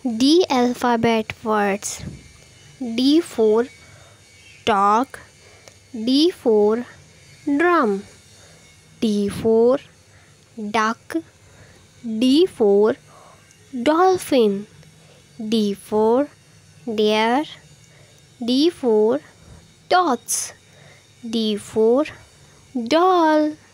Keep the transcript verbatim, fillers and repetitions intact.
D alphabet words. D for dog. D for drum. D for duck. D for dolphin. D for deer. D for dots. D for doll.